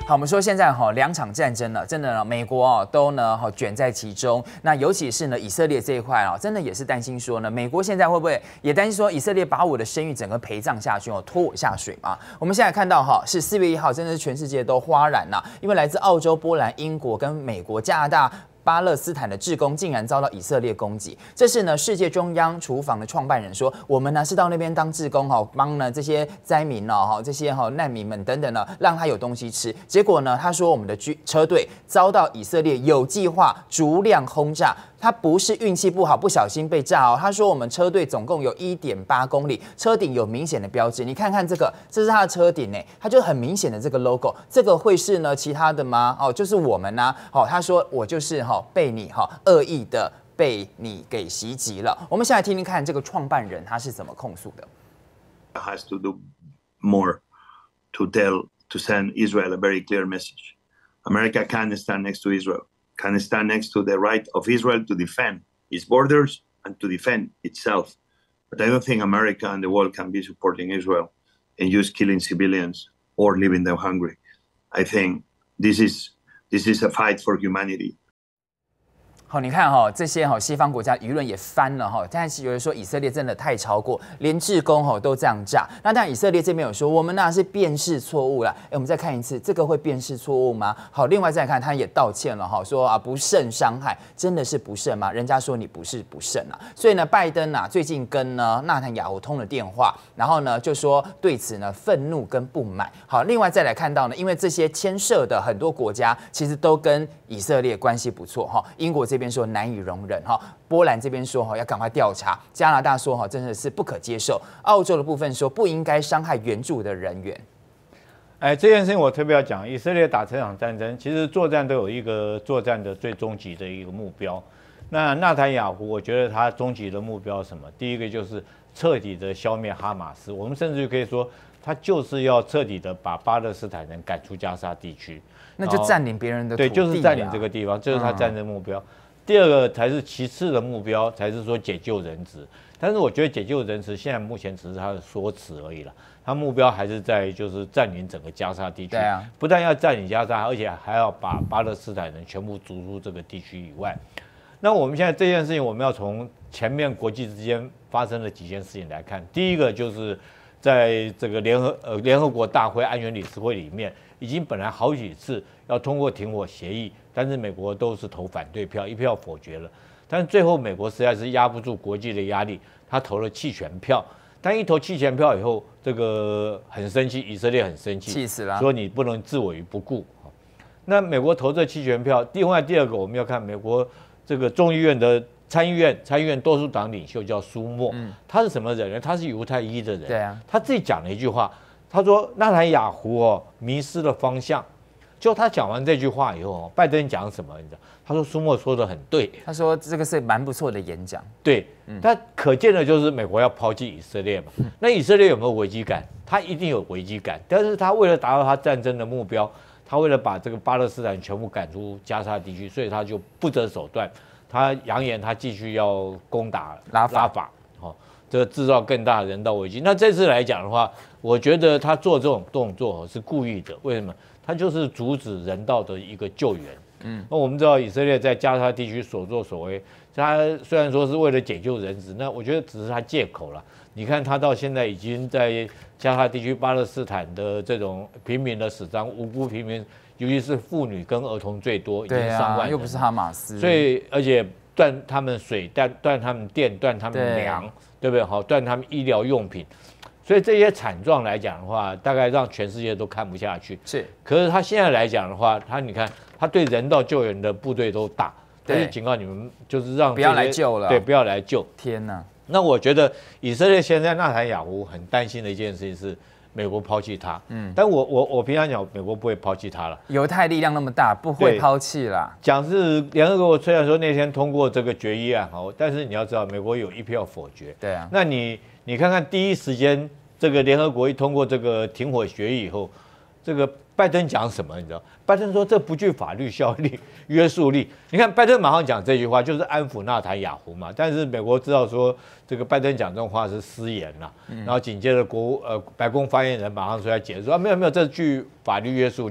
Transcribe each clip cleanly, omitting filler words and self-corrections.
好，我们说现在两场战争呢，真的呢，美国都呢卷在其中。那尤其是呢以色列这一块真的也是担心说呢，美国现在会不会也担心说以色列把我的声誉整个陪葬下去拖我下水嘛？我们现在看到是4月1号，真的是全世界都哗然呐，因为来自澳洲、波兰、英国跟美国、加拿大。巴勒斯坦的志工竟然遭到以色列攻击，这是呢世界中央厨房的创办人说，我们呢是到那边当志工帮呢这些灾民这些难民们等等呢，让他有东西吃。结果呢，他说我们的车队遭到以色列有计划逐辆轰炸。他不是运气不好，不小心被炸他说我们车队总共有1.8公里，车顶有明显的标志。你看看这个，这是他的车顶它就很明显的这个 logo。这个会是呢其他的吗？就是我们呐。他说我就是被你恶意的被你给袭击了。我们先来听听看这个创办人他是怎么控诉的。 Has to do more to send Israel a very clear message. America can't stand next to Israel.Can stand next to the right of Israel to defend its borders and to defend itself. But I don't think America and the world can be supporting Israel and just killing civilians or leaving them hungry. I think this is a fight for humanity. 你看这些西方国家舆论也翻了但是有人说以色列真的太超过，连志工都这样炸。那当然以色列这边有说我们那是辨识错误啦。我们再看一次，这个会辨识错误吗？好，另外再看他也道歉了说不慎伤害，真的是不慎吗？人家说你不是不慎啊。所以呢，拜登最近跟呢纳坦雅胡通了电话，然后呢就说对此呢愤怒跟不满。好，另外再来看到呢，因为这些牵涉的很多国家其实都跟以色列关系不错英国这边说难以容忍波兰这边说要赶快调查，加拿大说真的是不可接受，澳洲的部分说不应该伤害援助的人员。 这件事情我特别要讲，以色列打这场战争，其实作战都有一个作战的最终极的一个目标。那纳坦雅胡，我觉得他终极的目标是什么？第一个就是彻底的消灭哈马斯，我们甚至可以说，他就是要彻底的把巴勒斯坦人赶出加沙地区。 那就占领别人的土地， 对，就是占领这个地方，这是他战争目标。第二个才是其次的目标，才是说解救人质。但是我觉得解救人质现在目前只是他的说辞而已了，他目标还是在就是占领整个加沙地区。 对啊， 不但要占领加沙，而且还要把巴勒斯坦人全部逐出这个地区以外。那我们现在这件事情，我们要从前面国际之间发生的几件事情来看。第一个就是在这个联合国大会安全理事会里面，已经本来好几次要通过停火协议，但是美国都是投反对票，一票否决了。但是最后美国实在是压不住国际的压力，他投了弃权票。但一投弃权票以后，这个很生气，以色列很生气， 气死了， 说你不能置我于不顾。那美国投这弃权票，另外第二个我们要看美国这个众议院的参议院多数党领袖叫苏默，他是什么人呢？他是犹太裔的人， 对啊， 他自己讲了一句话，他说纳坦雅胡迷失了方向。就他讲完这句话以后，拜登讲什么？你知道？他说苏默说的很对， 他说这个是蛮不错的演讲。 对，他可见的就是美国要抛弃以色列嘛。那以色列有没有危机感？他一定有危机感，但是他为了达到他战争的目标，他为了把这个巴勒斯坦全部赶出加沙地区，所以他就不择手段。他扬言他继续要攻打拉法，这个制造更大的人道危机。那这次来讲的话，我觉得他做这种动作是故意的。为什么？他就是阻止人道的一个救援。那我们知道以色列在加沙地区所作所为，他虽然说是为了解救人质，那我觉得只是他借口了。你看他到现在已经在加沙地区巴勒斯坦的这种平民的死伤，无辜平民，尤其是妇女跟儿童最多，已经上万人， 又不是哈马斯， 所以而且断他们水，断他们电，断他们粮，对不对？好，断他们医疗用品。所以这些惨状来讲的话，大概让全世界都看不下去。 是， 可是他现在来讲的话，你看，他对人道救援的部队都打，但是警告你们，就是让不要来救了， 对，不要来救。 天哪！ 那我觉得以色列现在纳坦雅胡很担心的一件事情是，美国抛弃他。但我平常讲，美国不会抛弃他了。 犹太力量那么大，不会抛弃啦。 讲是联合国虽然说那天通过这个决议案，但是你要知道，美国有一票否决。 对啊。 那你看看第一时间。这个联合国一通过这个停火决议以后，这个拜登讲什么？你知道？拜登说这不具法律效力、约束力。你看拜登马上讲这句话，就是安抚纳坦雅胡嘛。但是美国知道说这个拜登讲这种话是失言了，然后紧接着白宫发言人马上出来解释说没有，这具法律约束力。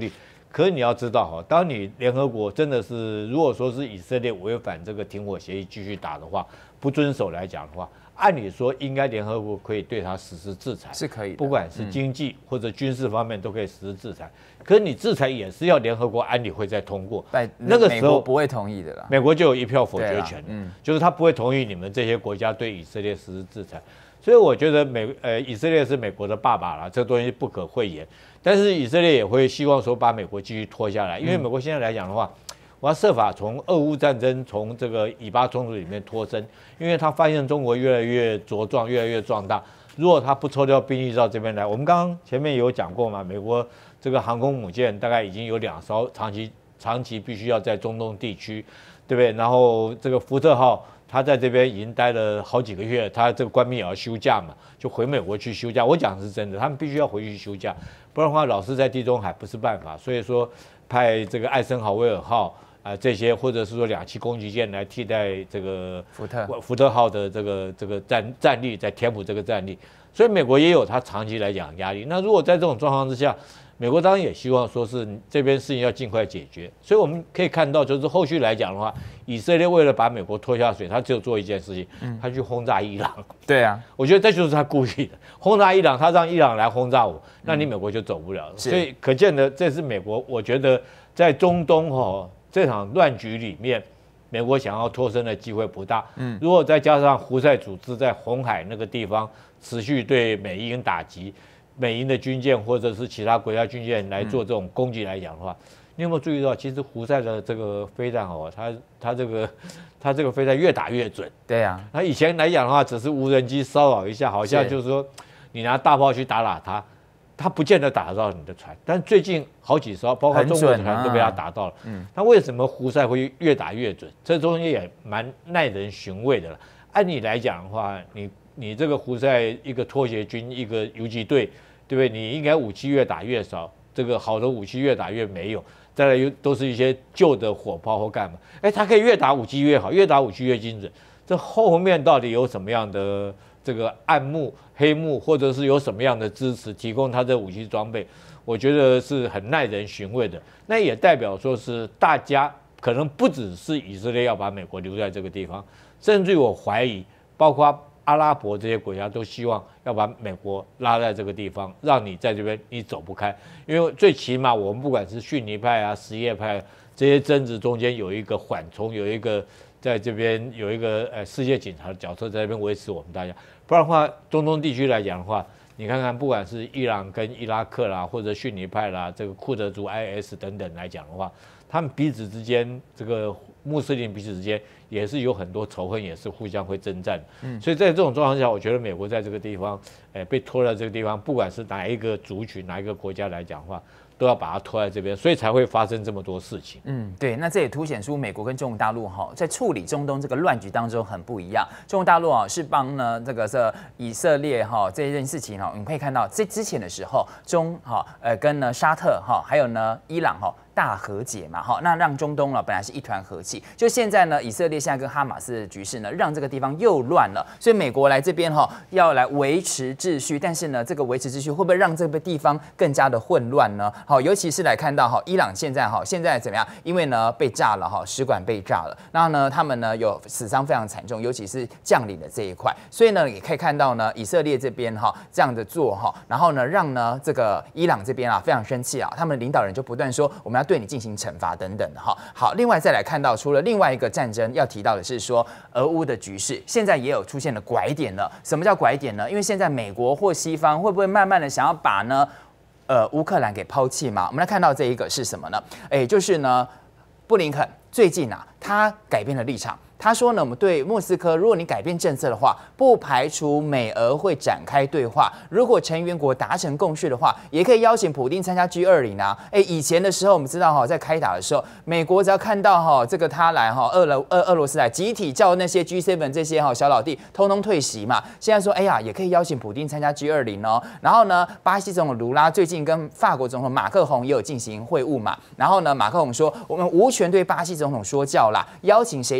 可是你要知道哈，当你联合国真的是如果说是以色列违反这个停火协议继续打的话，不遵守来讲的话，按理说应该联合国可以对他实施制裁， 是可以的， 不管是经济或者军事方面都可以实施制裁。可是你制裁也是要联合国安理会再通过，那个时候不会同意的啦。 美国就有一票否决权，就是他不会同意你们这些国家对以色列实施制裁。所以我觉得以色列是美国的爸爸啦，这东西不可讳言。但是以色列也会希望说把美国继续拖下来，因为美国现在来讲的话，我要设法从俄乌战争、从这个以巴冲突里面脱身，因为他发现中国越来越茁壮、越来越壮大。如果他不抽调兵力到这边来，我们刚刚前面有讲过嘛，美国这个航空母舰大概已经有2艘长期必须要在中东地区，对不对？然后这个福特号。他在这边已经待了好几个月，他这个官兵也要休假嘛，就回美国去休假。我讲的是真的，他们必须要回去休假，不然的话老是在地中海不是办法。所以说派这个艾森豪威尔号这些，或者是说2栖攻击舰来替代这个福特号的这个战力，在填补这个战力。所以美国也有他长期来讲压力。那如果在这种状况之下，美国当然也希望说是这边事情要尽快解决，所以我们可以看到，就是后续来讲的话，以色列为了把美国拖下水，他只有做一件事情，他去轰炸伊朗。 对啊， 我觉得这就是他故意的，轰炸伊朗，他让伊朗来轰炸我，那你美国就走不了了。所以可见的，这是美国，我觉得在中东这场乱局里面，美国想要脱身的机会不大。如果再加上胡塞组织在红海那个地方持续对美英打击。美英的军舰或者是其他国家军舰来做这种攻击来讲的话，你有没有注意到，其实胡塞的这个飞弹它这个飞弹越打越准。 对啊， 那以前来讲的话，只是无人机骚扰一下，好像就是说你拿大炮去打它不见得打得到你的船。但最近好几艘，包括中国的船都被它打到了。那为什么胡塞会越打越准？这东西也蛮耐人寻味的了。按理来讲的话，你这个胡塞一个拖鞋军，一个游击队，对不对？你应该武器越打越少，这个好的武器越打越没有，再来都是一些旧的火炮或干嘛？它可以越打武器越好，越打武器越精准。这后面到底有什么样的这个暗幕、黑幕，或者是有什么样的支持提供他的武器装备？我觉得是很耐人寻味的。那也代表说是大家可能不只是以色列要把美国留在这个地方，甚至于我怀疑，包括阿拉伯这些国家都希望要把美国拉在这个地方，让你在这边你走不开。因为最起码我们不管是逊尼派啊、什叶派这些争执中间有一个缓冲，有一个在这边有一个世界警察的角色在这边维持我们大家。不然的话，中东地区来讲的话，你看看不管是伊朗跟伊拉克啦，或者逊尼派啦，这个库德族 IS 等等来讲的话，他们彼此之间这个穆斯林彼此之间也是有很多仇恨，也是互相会征战。所以在这种状况下，我觉得美国在这个地方，被拖在这个地方，不管是哪一个族群、哪一个国家来讲的话，都要把它拖在这边，所以才会发生这么多事情。 对，那这也凸显出美国跟中国大陆在处理中东这个乱局当中很不一样。中国大陆是帮呢这个以色列这件事情你可以看到，在之前的时候，跟呢沙特还有呢伊朗大和解嘛，那让中东本来是一团和气，就现在呢，以色列现在跟哈马斯的局势呢，让这个地方又乱了，所以美国来这边要来维持秩序，但是呢，这个维持秩序会不会让这个地方更加的混乱呢？尤其是来看到伊朗现在怎么样？因为呢被炸了使馆被炸了，然后呢他们呢有死伤非常惨重，尤其是将领的这一块，所以呢也可以看到呢以色列这边这样的做然后呢让呢这个伊朗这边非常生气他们领导人就不断说我们要对你进行惩罚等等的好，另外再来看到，除了另外一个战争要提到的是说，俄乌的局势现在也有出现了拐点了。什么叫拐点呢？因为现在美国或西方会不会慢慢的想要把呢乌克兰给抛弃嘛？我们来看到这一个是什么呢？就是呢布林肯最近他改变了立场。他说呢，我们对莫斯科，如果你改变政策的话，不排除美俄会展开对话。如果成员国达成共识的话，也可以邀请普丁参加 G20啊。以前的时候我们知道在开打的时候，美国只要看到这个他来俄罗斯来，集体叫那些 G7 这些小老弟通通退席嘛。现在说也可以邀请普丁参加 G20哦。然后呢，巴西总统卢拉最近跟法国总统马克宏也有进行会晤嘛。然后呢，马克宏说我们无权对巴西总统说教啦，邀请谁出席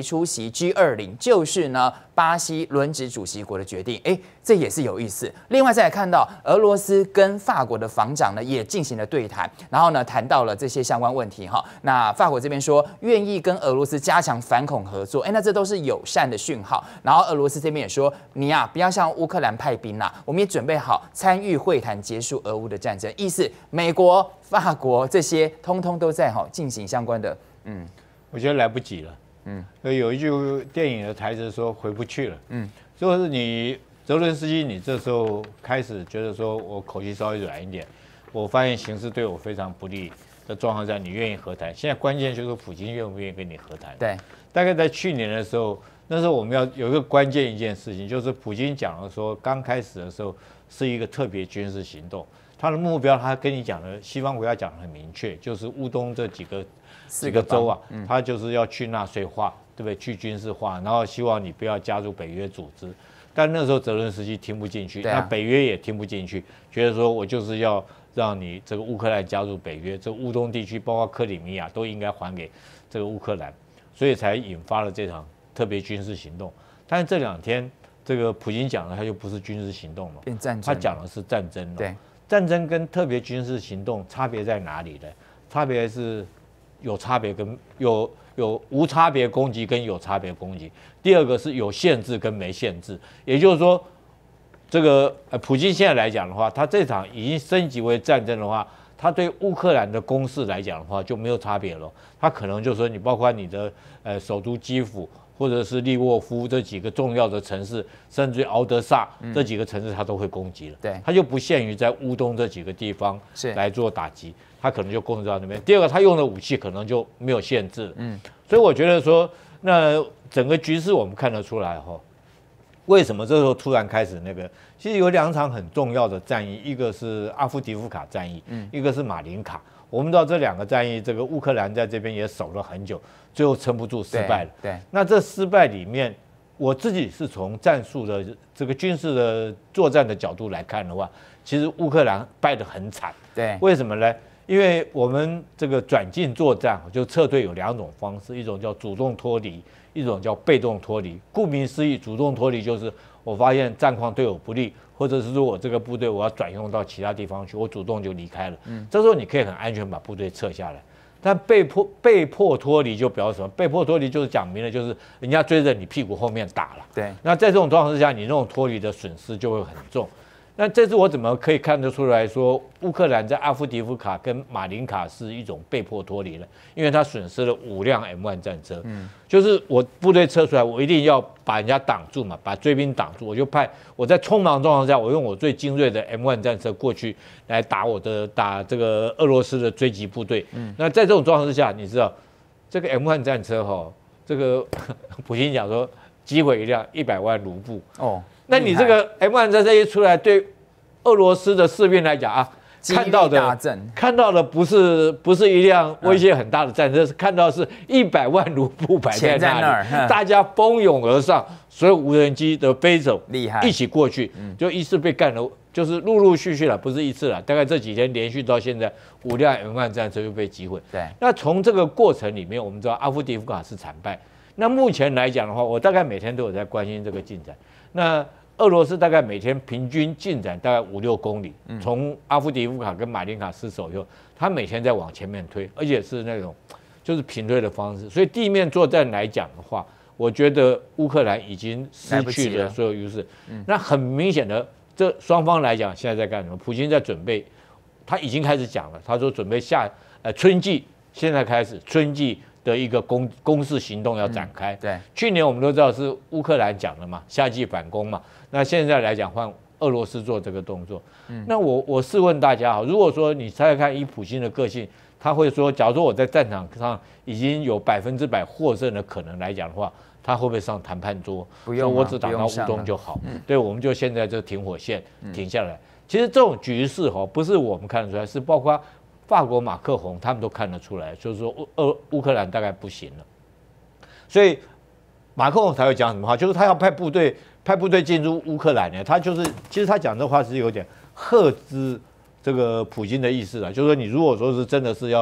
席 G20，就是呢巴西轮值主席国的决定。这也是有意思。另外再来看到俄罗斯跟法国的防长呢也进行了对谈，然后呢谈到了这些相关问题哈。那法国这边说愿意跟俄罗斯加强反恐合作，那这都是友善的讯号。然后俄罗斯这边也说你呀不要向乌克兰派兵啦，我们也准备好参与会谈结束俄乌的战争。意思美国、法国这些通通都在进行相关的， 我觉得来不及了。所以有一句电影的台词说回不去了。就是你泽伦斯基，你这时候开始觉得说我口气稍微软一点，我发现形势对我非常不利的状况下，你愿意和谈。现在关键就是普京愿不愿意跟你和谈。 对， 大概在去年的时候，那时候我们要有一个关键一件事情，就是普京讲了说，刚开始的时候是一个特别军事行动，他的目标他跟你讲的，西方国家讲的很明确，就是乌东这几个州啊，他就是要去纳粹化，对不对？去军事化，然后希望你不要加入北约组织。但那时候泽伦斯基听不进去，那北约也听不进去，觉得说我就是要让你这个乌克兰加入北约，这个乌东地区包括克里米亚都应该还给这个乌克兰，所以才引发了这场特别军事行动。但是这2天，这个普京讲的他就不是军事行动了， 变战争， 他讲的是战争了。 对， 战争跟特别军事行动差别在哪里呢？差别是有差别跟有无差别攻击跟有差别攻击。第二个是有限制跟没限制，也就是说，这个普京现在来讲的话，他这场已经升级为战争的话，他对乌克兰的攻势来讲的话就没有差别了。他可能就说你包括你的首都基辅或者是利沃夫这几个重要的城市，甚至于敖德萨这几个城市他都会攻击了。 对， 他就不限于在乌东这几个地方来做打击，他可能就攻击到那边。第二个，他用的武器可能就没有限制。所以我觉得说，那整个局势我们看得出来哈，为什么这时候突然开始那个？其实有2场很重要的战役，一个是阿夫迪夫卡战役，一个是马林卡。我们知道这2个战役，这个乌克兰在这边也守了很久，最后撑不住失败了。 对， 那这失败里面，我自己是从战术的这个军事的作战的角度来看的话，其实乌克兰败得很惨。 对， 为什么呢？因为我们这个转进作战，就撤退有2种方式，一种叫主动脱离，一种叫被动脱离。顾名思义，主动脱离就是我发现战况对我不利，或者是说我这个部队我要转用到其他地方去，我主动就离开了。这时候你可以很安全把部队撤下来。但被迫脱离就表示什么？被迫脱离就是讲明了，就是人家追着你屁股后面打了。 对。 那在这种状况之下，你那种脱离的损失就会很重。那这次我怎么可以看得出来说，乌克兰在阿夫迪夫卡跟马林卡是一种被迫脱离呢？因为他损失了5辆 M1 战车，就是我部队撤出来，我一定要把人家挡住嘛，把追兵挡住，我就派我在匆忙状况下，我用我最精锐的 M1 战车过去来打这个俄罗斯的追击部队。那在这种状况之下，你知道这个 M1 战车这个普京讲说击毁一辆100万卢布哦。那你这个 M1 战车一出来，对俄罗斯的士兵来讲啊，看到的不是一辆威胁很大的战车，是看到是100万卢布摆在那里，大家蜂拥而上，所有无人机的飞手厉害一起过去，就一次被干了，就是陆陆续续了，不是一次了，大概这几天连续到现在5辆 M1 战车就被击毁。 对， 那从这个过程里面，我们知道阿夫迪夫卡是惨败。那目前来讲的话，我大概每天都有在关心这个进展。那俄罗斯大概每天平均进展大概5-6公里，从阿夫迪夫卡跟马林卡失守以后，他每天在往前面推，而且是那种就是平推的方式。所以地面作战来讲的话，我觉得乌克兰已经失去了所有优势。那很明显的，这双方来讲现在在干什么？普京在准备，他已经开始讲了，他说准备春季，现在开始春季的一个攻势行动要展开。 对， 去年我们都知道是乌克兰讲的嘛，夏季反攻嘛。那现在来讲换俄罗斯做这个动作。那我试问大家如果说你猜猜看，以普京的个性，他会说，假如说我在战场上已经有100%获胜的可能来讲的话，他会不会上谈判桌？ 不用， 我只打到乌东就好。对，我们就现在就停火线停下来。其实这种局势不是我们看得出来，是包括法国马克宏他们都看得出来，就是说乌克兰大概不行了，所以马克宏才会讲什么话，就是他要派部队进入乌克兰呢。他就是其实他讲这话是有点呵之这个普京的意思啦，就是说你如果说是真的是要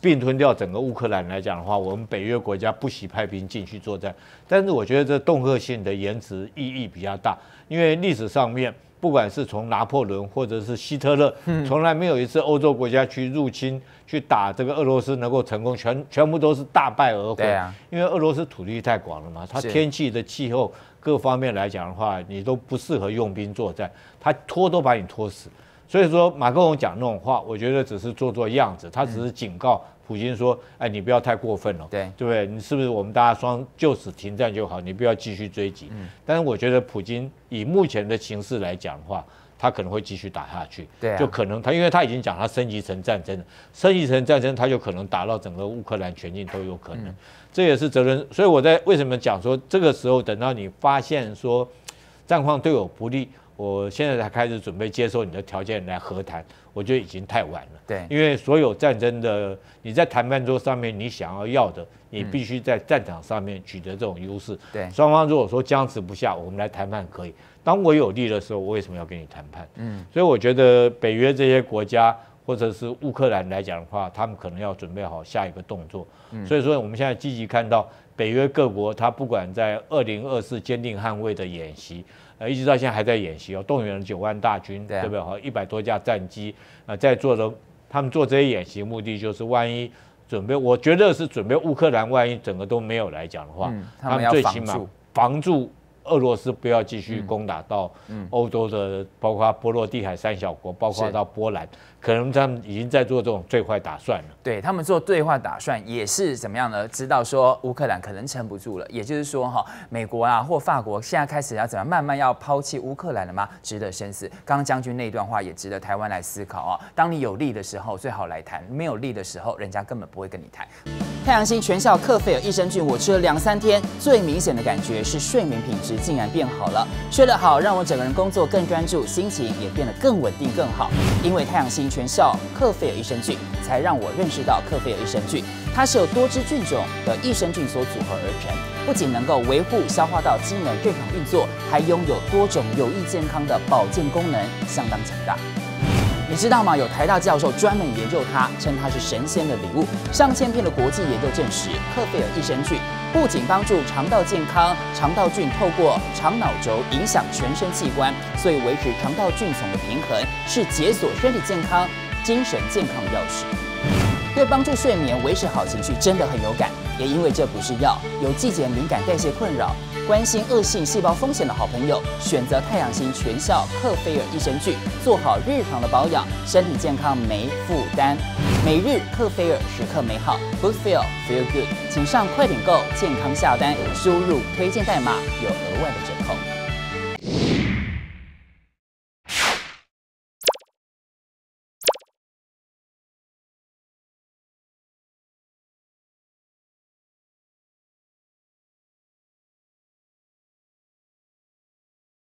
并吞掉整个乌克兰来讲的话，我们北约国家不惜派兵进去作战。但是我觉得这恫吓性的言辞意义比较大，因为历史上面不管是从拿破仑或者是希特勒，从来没有一次欧洲国家去入侵去打这个俄罗斯能够成功，全部都是大败而回。 对啊， 因为俄罗斯土地太广了嘛，它天气的气候各方面来讲的话，你都不适合用兵作战，它拖都把你拖死。所以说马克龙讲那种话，我觉得只是做样子，他只是警告普京说，哎，你不要太过分了，对不对？你是不是我们大家就此停战就好，你不要继续追击。但是我觉得普京以目前的形势来讲的话，他可能会继续打下去，对、就可能因为他已经讲他升级成战争了，升级成战争他就可能打到整个乌克兰全境都有可能，这也是责任。所以我在为什么讲说这个时候等到你发现说战况对我不利，我现在才开始准备接受你的条件来和谈，我觉得已经太晚了。对，因为所有战争的你在谈判桌上面你想要的，你必须在战场上面取得这种优势。对，双方如果说僵持不下，我们来谈判可以。当我有利的时候，我为什么要跟你谈判？所以我觉得北约这些国家或者是乌克兰来讲的话，他们可能要准备好下一个动作。所以说我们现在积极看到北约各国，他不管在2024坚定捍卫的演习，一直到现在还在演习哦，动员了9万大军，对不对？好，100多架战机，在做的，他们做这些演习的目的就是万一准备，我觉得是准备乌克兰万一整个都没有来讲的话，他们最起码防住俄罗斯不要继续攻打到欧洲的，包括波罗的海3小国，包括到波兰，可能他们已经在做这种最坏打算了。对他们做最坏打算也是怎么样呢？知道说乌克兰可能撑不住了，也就是说美国啊或法国现在开始要怎么慢慢要抛弃乌克兰了吗？值得深思。刚刚将军那段话也值得台湾来思考啊。当你有利的时候最好来谈，没有利的时候人家根本不会跟你谈。太阳星全效克菲尔益生菌，我吃了2、3天，最明显的感觉是睡眠品质竟然变好了。睡得好，让我整个人工作更专注，心情也变得更稳定更好。因为太阳星全效克菲尔益生菌，才让我认识到克菲尔益生菌，它是由多支菌种的益生菌所组合而成，不仅能够维护消化道机能正常运作，还拥有多种有益健康的保健功能，相当强大。你知道吗？有台大教授专门研究它，称它是神仙的礼物。上千篇的国际研究证实，克菲尔益生菌不仅帮助肠道健康，肠道菌透过肠脑轴影响全身器官，所以维持肠道菌丛的平衡，是解锁身体健康、精神健康的钥匙。对帮助睡眠、维持好情绪真的很有感。也因为这不是药，有季节敏感、代谢困扰、关心恶性细胞风险的好朋友，选择太阳星全效克菲尔益生菌，做好日常的保养，身体健康没负担。每日克菲尔，时刻美好 ，Good Feel Feel Good， 请上快点购健康下单，输入推荐代码有额外的折扣。